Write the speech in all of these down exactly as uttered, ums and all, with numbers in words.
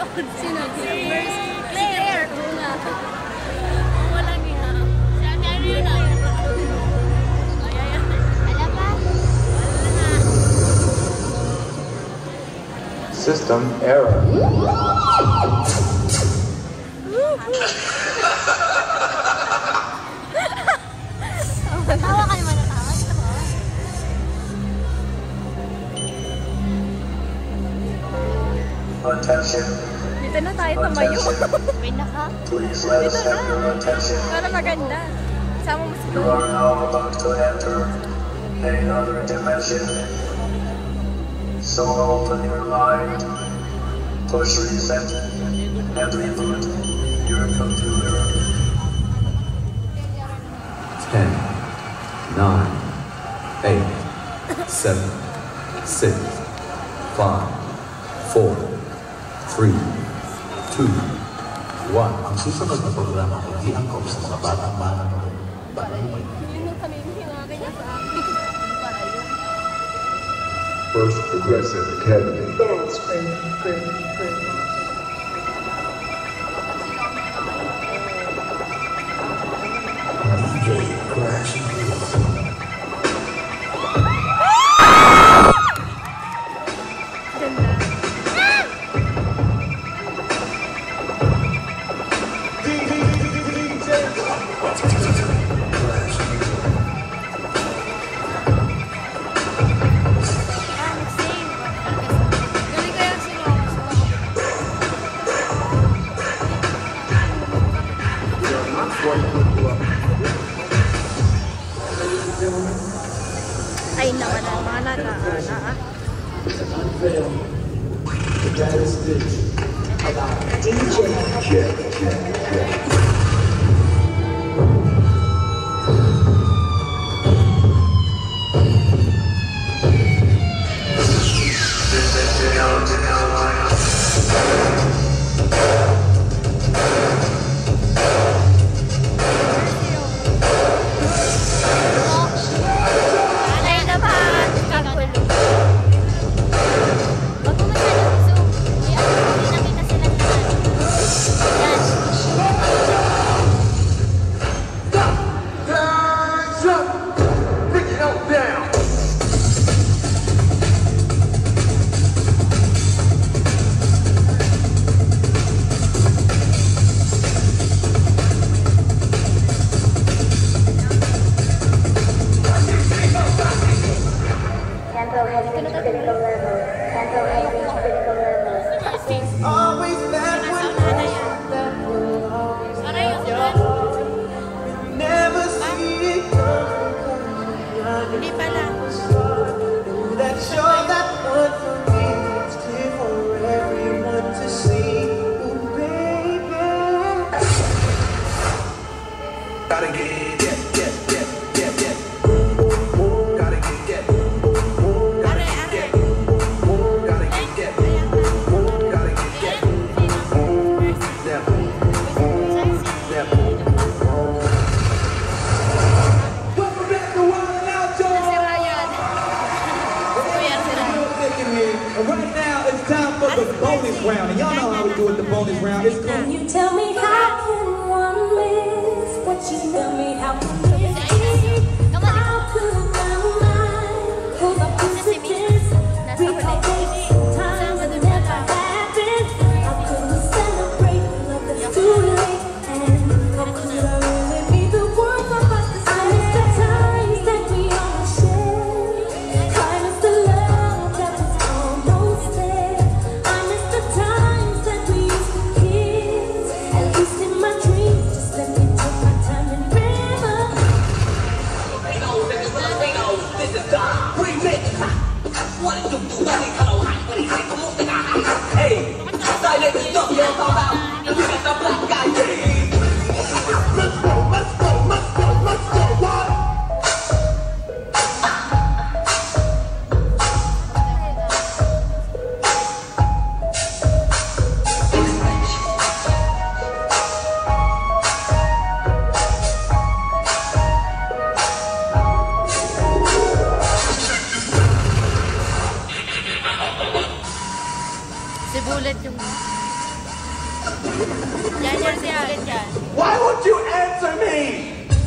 Sino? Si Claire. Oo nga. Walang nga. Si Ate Irina. Ay, ay, ay. Alam ba? Wala na. System error. Tawa ka naman na tawa. Attention. Dito na tayo tumayo. May naka. Please let us have your attention. Para maganda. Sama mo si You are now about to enter another dimension. So open your mind, push reset, and reboot your computer. Ten, nine, eight, seven, six, five, four, three, two, one. Ang susunod na programa ay iangkop sa mga batang manonood. Balayin. Yun yung kami hinakay niya sa akin. First Progressive Academy. Dance, cream, cream, cream. D J Crash and Beats. Ay, naman ang mga nana-ana ah. D J. Alay naman. Kagulo. Wag mo masyadong zoom. Hindi ako hindi nakita sila naman. Yan. Central has reached critical level. Central has reached critical level. Always that one Aray, yung sulat. never see it coming. Hindi pala. That you're that one for me. It's clear for everyone to see. Ooh, baby. Gotta get, get, get, get, get, get. Gotta get, get. Gotta get, get. Gotta get, get. Gotta get, get. Step, step. Welcome back to Wild and Out, y'all. Sira yan. Kuya, sira. And right now it's time for the bonus round. And y'all know how we do it, the bonus round. It's called You tell me how can one miss what you tell me how can miss? How could my mind hold up this against? Recall days, times that never happened. How could we celebrate love that's too late? And how could I really be the one for us to say? I miss the times that we all shared. I miss the love that was almost there. I miss the times that we used to kiss. At least in my dreams, just let me take my time and remember. Si Bullet yung... Yan, yan, yan. Yan. Why won't you answer me?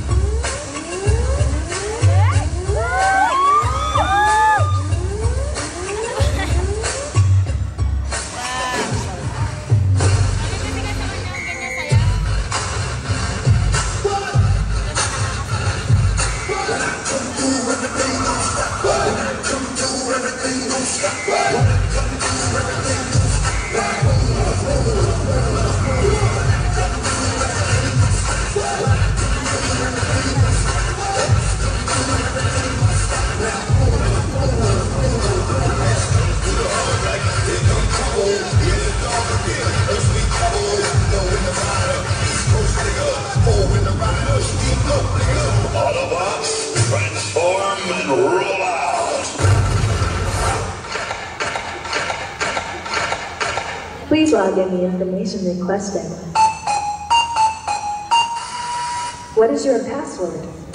Please log in the information requested. What is your password?